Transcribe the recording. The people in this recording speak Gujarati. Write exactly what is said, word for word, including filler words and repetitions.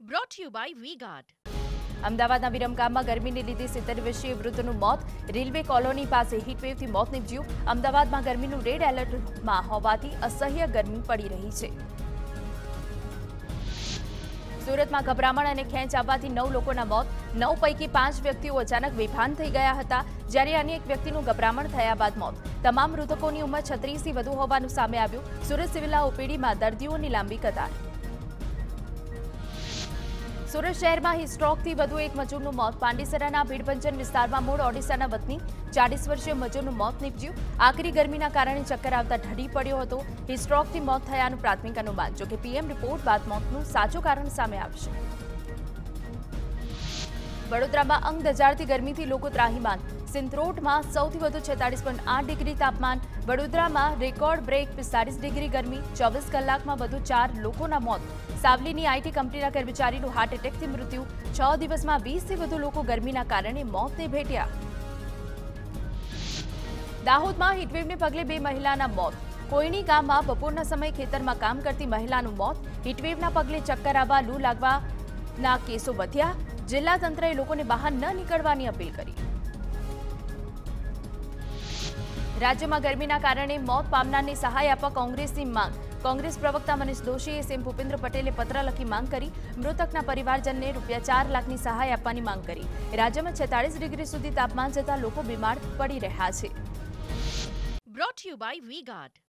Brought to you by V-Guard. અમદાવાદના વિરમગામમાં ગરમીને લીધે સિત્તેર વર્ષીય વૃદ્ધનું મોત. રેલવે કોલોની પાસે હીટવેવથી મોત નીપજ્યું. અમદાવાદમાં ગરમીનું રેડ એલર્ટમાં હોવાથી અસહ્ય ગરમી પડી રહી છે. સુરતમાં ગભરામણ અને ખેંચ આવવાથી નવ લોકોના મોત. નવ પૈકી પાંચ વ્યક્તિઓ અચાનક બેભાન થઈ ગયા હતા, જ્યારે અન્ય એક વ્યક્તિનું ગભરામણ થયા બાદ મોત. તમામ મૃતકોની ઉંમર છત્રીસથી વધુ હોવાનું સામે આવ્યું. સુરત સિવિલ ઓપીડીમાં દર્દીઓની લાંબી કતાર. સુરત શહેરમાં હિસ્ટ્રોકથી વધુ એક મજૂરનું મોત. પાંડેસરાના ભીડભંજન વિસ્તારમાં મૂળ ઓડિશાના વતની ચાલીસ વર્ષીય મજૂરનું મોત નીપજ્યું. આકરી ગરમીના કારણે ચક્કર આવતા ઢળી પડ્યો હતો. હિસ્ટ્રોકથી મોત થયાનું પ્રાથમિક અનુમાન. જોકે પીએમ રિપોર્ટ બાદ મોતનું સાચું કારણ સામે આવશે. વડોદરામાં અંગ દજાડતી ગરમીથી લોકો ત્રાહિમામ. સિંથરોટમાં સૌથી વધુ છેતાલીસ પોઈન્ટ આઠ ડિગ્રી તાપમાન. વડોદરામાં રેકોર્ડ બ્રેક પિસ્તાળીસ ડિગ્રી ગરમી. ચોવીસ કલાકમાં વધુ ચાર લોકોના મોત. સાવલીની આઈટી કંપનીના કર્મચારીનું હાર્ટ એટેકથી મૃત્યુ. છ દિવસમાં વીસથી વધુ લોકો ગરમીના કારણે મોતને ભેટ્યા. દાહોદમાં હીટવેવને પગલે બે મહિલાના મોત. કોઈની ગામમાં બપોરના સમયે ખેતરમાં કામ કરતી મહિલાનું મોત. હીટવેવના પગલે ચક્કર આવવા, લૂ લાગવાના કેસો વધ્યા. જિલ્લા તંત્રએ લોકોને બહાર ન નીકળવાની અપીલ કરી. રાજ્યમાં ગરમીના કારણે મોત પામનારને સહાય આપવા કોંગ્રેસની માંગ. કોંગ્રેસ પ્રવક્તા મનીષ દોશીએ સીએમ ભૂપેન્દ્ર પટેલે પત્ર લખી માંગ કરી. મૃતકના પરિવારજનને રૂપિયા ચાર લાખની સહાય આપવાની માંગ કરી. રાજ્યમાં છેતાલીસ ડિગ્રી સુધી તાપમાન જતા લોકો બીમાર પડી રહ્યા છે. Brought to you by V-Guard.